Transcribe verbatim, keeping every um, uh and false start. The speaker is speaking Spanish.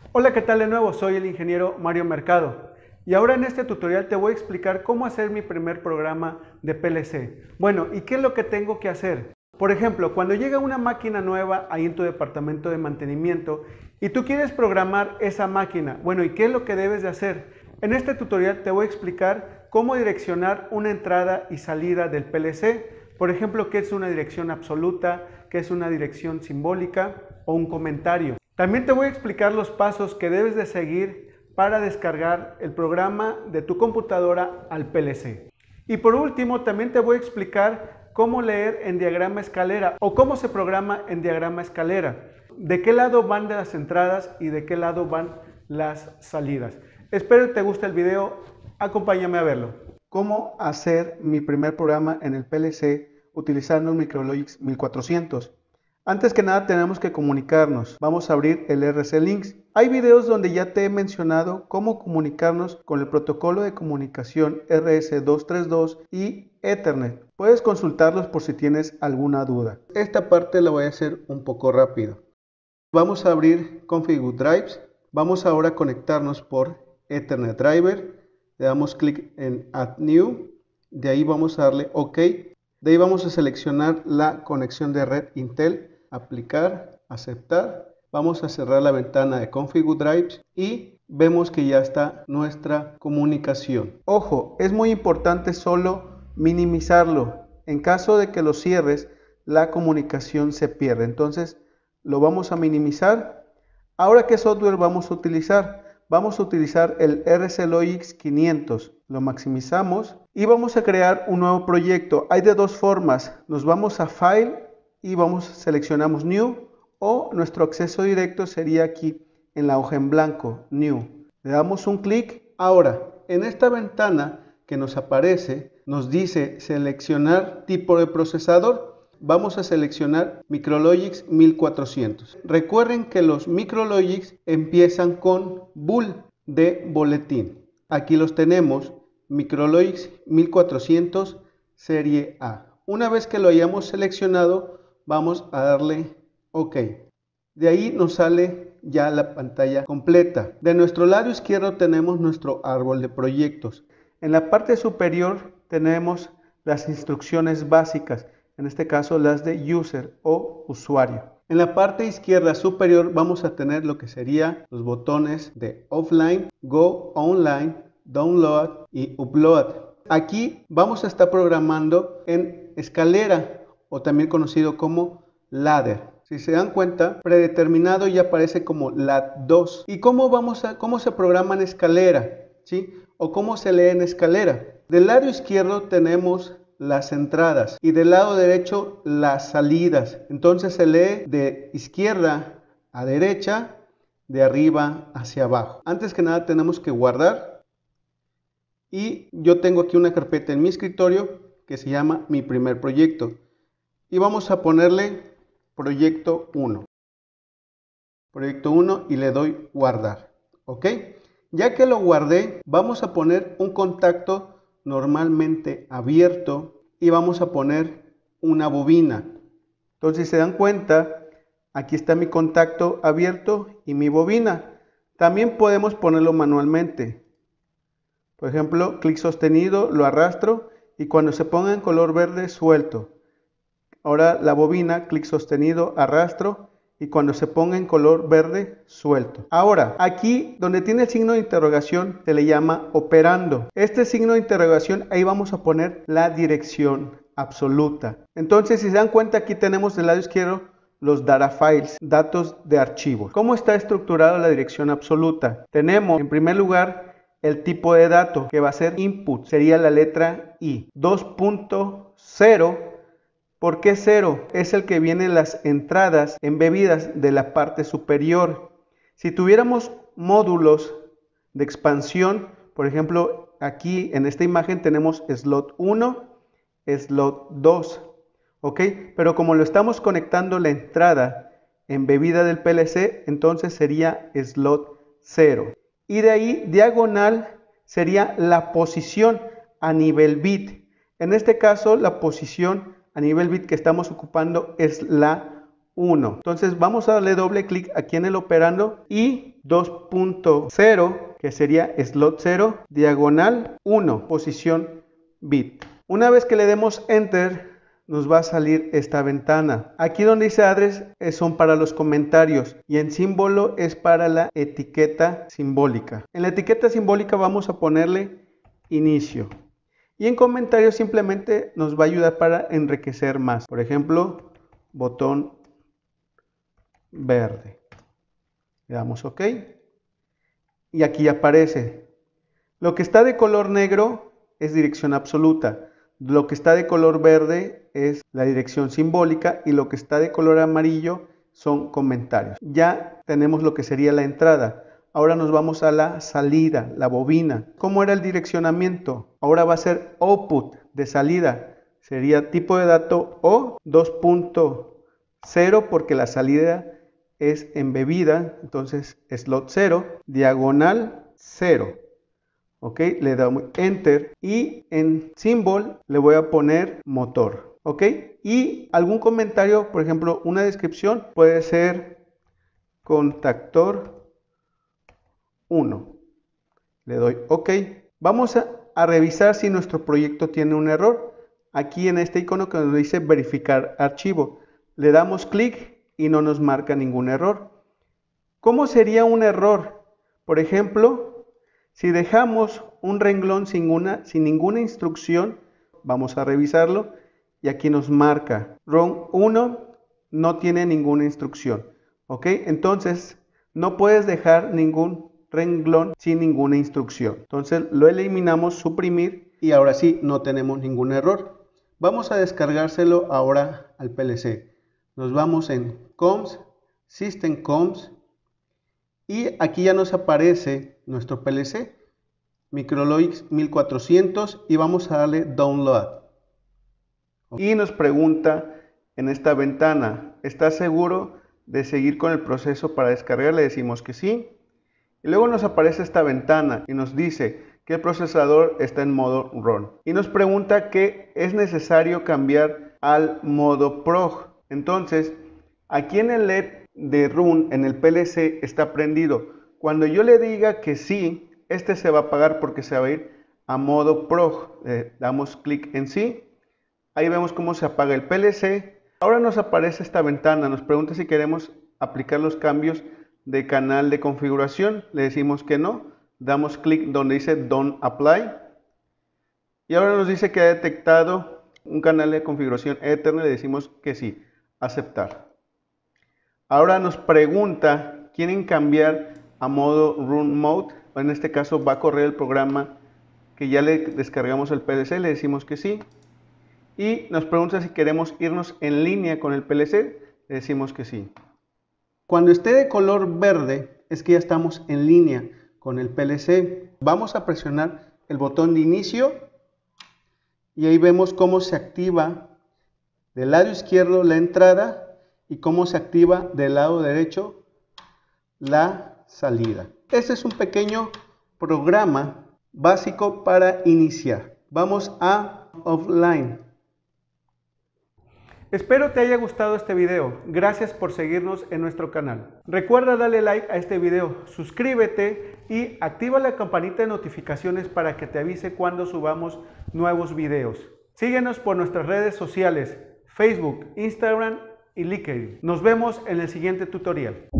Hola, ¿qué tal de nuevo? Soy el ingeniero Mario Mercado y ahora en este tutorial te voy a explicar cómo hacer mi primer programa de P L C. Bueno, ¿y qué es lo que tengo que hacer? Por ejemplo, cuando llega una máquina nueva ahí en tu departamento de mantenimiento y tú quieres programar esa máquina, bueno, ¿y qué es lo que debes de hacer? En este tutorial te voy a explicar cómo direccionar una entrada y salida del P L C. Por ejemplo, qué es una dirección absoluta, qué es una dirección simbólica o un comentario. También te voy a explicar los pasos que debes de seguir para descargar el programa de tu computadora al P L C. Y por último, también te voy a explicar cómo leer en diagrama escalera o cómo se programa en diagrama escalera. De qué lado van las entradas y de qué lado van las salidas. Espero que te guste el video, acompáñame a verlo. ¿Cómo hacer mi primer programa en el P L C utilizando un Micrologix mil cuatrocientos? Antes que nada tenemos que comunicarnos. Vamos a abrir el R C Links. Hay videos donde ya te he mencionado cómo comunicarnos con el protocolo de comunicación R S doscientos treinta y dos y Ethernet. Puedes consultarlos por si tienes alguna duda. Esta parte la voy a hacer un poco rápido. Vamos a abrir Configure Drives. Vamos ahora a conectarnos por Ethernet Driver. Le damos clic en Add New. De ahí vamos a darle OK. De ahí vamos a seleccionar la conexión de red Intel, aplicar, aceptar. Vamos a cerrar la ventana de Configure Drives y vemos que ya está nuestra comunicación. Ojo, es muy importante solo minimizarlo. En caso de que lo cierres, la comunicación se pierde. Entonces lo vamos a minimizar. Ahora, ¿qué software vamos a utilizar? Vamos a utilizar el R C Logix quinientos. Lo maximizamos y vamos a crear un nuevo proyecto. Hay de dos formas. Nos vamos a File y vamos, seleccionamos New, o nuestro acceso directo sería aquí en la hoja en blanco, New. Le damos un clic. Ahora, en esta ventana que nos aparece, nos dice seleccionar tipo de procesador. Vamos a seleccionar Micrologix mil cuatrocientos. Recuerden que los Micrologix empiezan con Bull de boletín. Aquí los tenemos, Micrologix mil cuatrocientos serie A. Una vez que lo hayamos seleccionado, vamos a darle OK. De ahí nos sale ya la pantalla completa. De nuestro lado izquierdo tenemos nuestro árbol de proyectos. En la parte superior tenemos las instrucciones básicas. En este caso las de user o usuario. En la parte izquierda superior vamos a tener lo que serían los botones de offline, go online, download y upload. Aquí vamos a estar programando en escalera o también conocido como ladder. Si se dan cuenta, predeterminado ya aparece como L A D dos. ¿Y cómo, vamos a, cómo se programa en escalera? ¿Sí? ¿O cómo se lee en escalera? Del lado izquierdo tenemos las entradas y del lado derecho las salidas. Entonces se lee de izquierda a derecha, de arriba hacia abajo. Antes que nada tenemos que guardar y yo tengo aquí una carpeta en mi escritorio que se llama mi primer proyecto y vamos a ponerle proyecto uno. Proyecto uno y le doy guardar. ¿Ok? Ya que lo guardé, vamos a poner un contacto normalmente abierto y vamos a poner una bobina. Entonces, si se dan cuenta, aquí está mi contacto abierto y mi bobina. También podemos ponerlo manualmente. Por ejemplo, clic sostenido, lo arrastro y cuando se ponga en color verde, suelto. Ahora la bobina, clic sostenido, arrastro y cuando se ponga en color verde, suelto. Ahora, aquí donde tiene el signo de interrogación se le llama operando. Este signo de interrogación, ahí vamos a poner la dirección absoluta. Entonces, si se dan cuenta, aquí tenemos del lado izquierdo los data files, datos de archivos. ¿Cómo está estructurada la dirección absoluta? Tenemos en primer lugar el tipo de dato que va a ser input, sería la letra I. dos punto cero. ¿Por qué cero? Es el que viene en las entradas embebidas de la parte superior. Si tuviéramos módulos de expansión, por ejemplo, aquí en esta imagen tenemos slot uno, slot dos, ¿ok? Pero como lo estamos conectando la entrada embebida del P L C, entonces sería slot cero. Y de ahí, diagonal, sería la posición a nivel bit. En este caso, la posición a nivel bit que estamos ocupando es la uno. Entonces vamos a darle doble clic aquí en el operando y dos punto cero, que sería slot cero, diagonal uno, posición bit. Una vez que le demos enter, nos va a salir esta ventana. Aquí donde dice address son para los comentarios y en símbolo es para la etiqueta simbólica. En la etiqueta simbólica vamos a ponerle inicio. Y en comentarios simplemente nos va a ayudar para enriquecer más. Por ejemplo, botón verde. Le damos OK. Y aquí aparece. Lo que está de color negro es dirección absoluta. Lo que está de color verde es la dirección simbólica y lo que está de color amarillo son comentarios. Ya tenemos lo que sería la entrada. Ahora nos vamos a la salida, la bobina. ¿Cómo era el direccionamiento? Ahora va a ser output de salida. Sería tipo de dato O dos punto cero porque la salida es embebida. Entonces slot cero, diagonal cero. Ok, le damos enter y en symbol le voy a poner motor. Ok, y algún comentario, por ejemplo, una descripción puede ser contactor uno. Le doy OK. Vamos a, a revisar si nuestro proyecto tiene un error. Aquí en este icono que nos dice verificar archivo, le damos clic y no nos marca ningún error. ¿Cómo sería un error? Por ejemplo, si dejamos un renglón sin, una, sin ninguna instrucción, vamos a revisarlo y aquí nos marca run uno no tiene ninguna instrucción. ¿Ok? Entonces no puedes dejar ningún renglón sin ninguna instrucción. Entonces lo eliminamos, suprimir y ahora sí no tenemos ningún error. Vamos a descargárselo ahora al P L C. Nos vamos en Comps, System Comps y aquí ya nos aparece nuestro P L C, Micrologix mil cuatrocientos y vamos a darle Download. Y nos pregunta en esta ventana, ¿estás seguro de seguir con el proceso para descargar? Le decimos que sí. Y luego nos aparece esta ventana y nos dice que el procesador está en modo run. Y nos pregunta que es necesario cambiar al modo prog. Entonces, aquí en el L E D de run, en el P L C, está prendido. Cuando yo le diga que sí, este se va a apagar porque se va a ir a modo prog. Eh, damos clic en sí. Ahí vemos cómo se apaga el P L C. Ahora nos aparece esta ventana. Nos pregunta si queremos aplicar los cambios de canal de configuración. Le decimos que no. Damos clic donde dice Don't Apply. Y ahora nos dice que ha detectado un canal de configuración Ethernet. Le decimos que sí. Aceptar. Ahora nos pregunta, ¿quieren cambiar a modo Run Mode? En este caso va a correr el programa que ya le descargamos el P L C. Le decimos que sí. Y nos pregunta si queremos irnos en línea con el P L C. Le decimos que sí. Cuando esté de color verde es que ya estamos en línea con el P L C. Vamos a presionar el botón de inicio y ahí vemos cómo se activa del lado izquierdo la entrada y cómo se activa del lado derecho la salida. Este es un pequeño programa básico para iniciar. Vamos a offline. Espero te haya gustado este video. Gracias por seguirnos en nuestro canal. Recuerda darle like a este video, suscríbete y activa la campanita de notificaciones para que te avise cuando subamos nuevos videos. Síguenos por nuestras redes sociales, Facebook, Instagram y LinkedIn. Nos vemos en el siguiente tutorial.